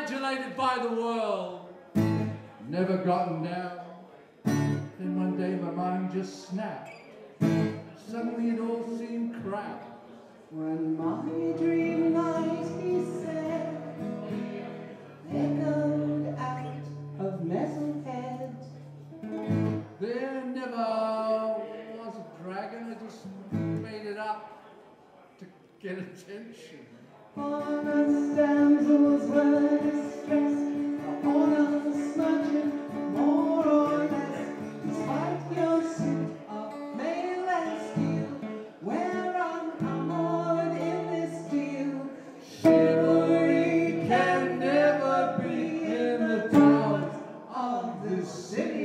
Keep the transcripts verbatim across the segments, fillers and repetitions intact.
adulated by the world. Never gotten down. Then one day my mind just snapped. Suddenly it all seemed crap. When my dream light, he said, echoed out of Metalhead. There never was a dragon. I just made it up to get attention. Honest damsels were distressed, honor smudging more or less, despite your suit of mail and steel, where I'm armored in this steel. Chivalry can never be in the towns of this city.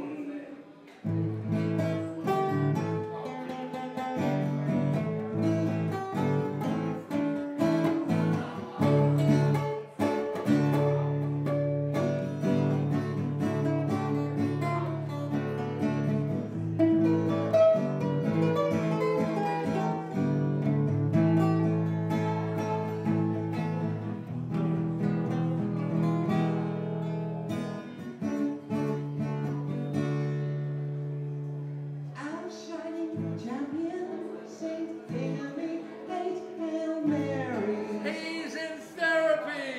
He's in therapy.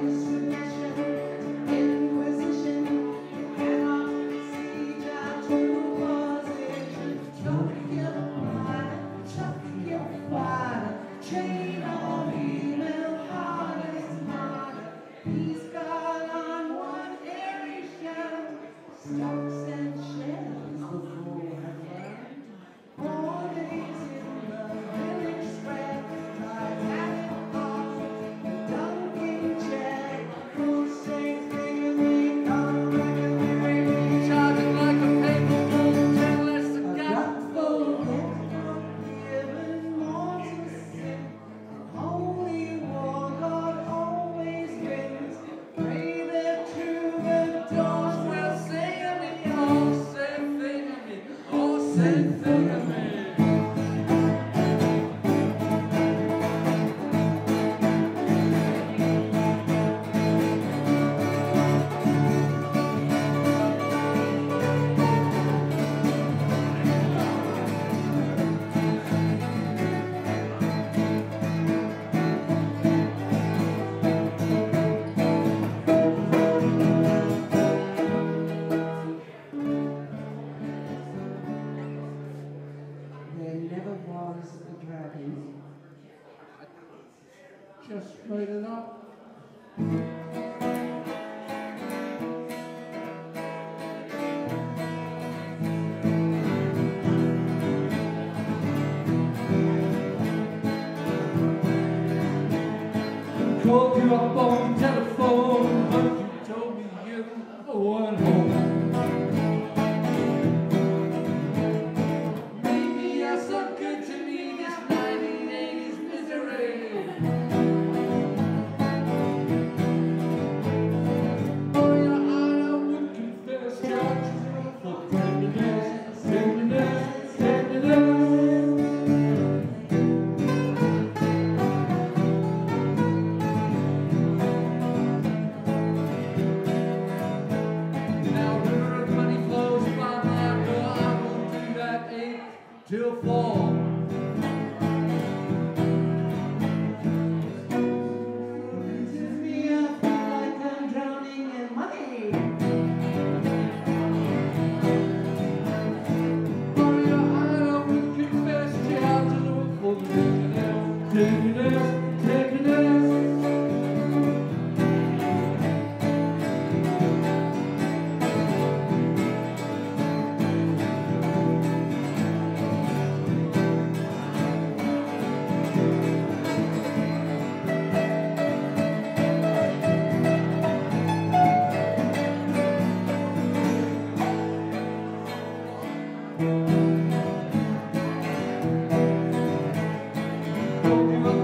Chain on email, harder and harder. He's got on one airy shell, stocks and shares the fool had learned. Four days in the village square, tried having off the dunking chair. Crusades bigger than non-regular, Charging like a paper bull, ten less a a gap. gutful yet forgiven, more to sin. Holy war God always wins. Pray that troubadours will sing of me. Oh, say thing of me. Oh, say thing of me. There never was a dragon. Just made it up. Called you up on the telephone, but you told me you weren't home. Maybe you're so good to me, this nineteen eighties misery. For your honor would confess charges for tenderness, tenderness, tenderness. Now river of money flows by my door, I will do that eight till four. Raises me up like I'm drowning in money. For your honor would confess charges for tenderness, tenderness, tenderness. Told you